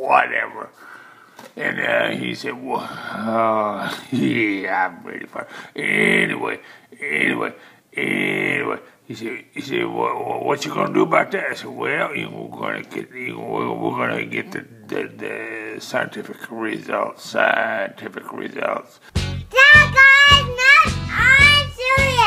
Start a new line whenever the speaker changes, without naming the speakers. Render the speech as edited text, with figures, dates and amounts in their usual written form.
whatever. And he said, well, yeah, I'm ready for it. Anyway. He said, well, what you gonna do about that? I said, well, we're gonna get the scientific results.
That guy's not on serious.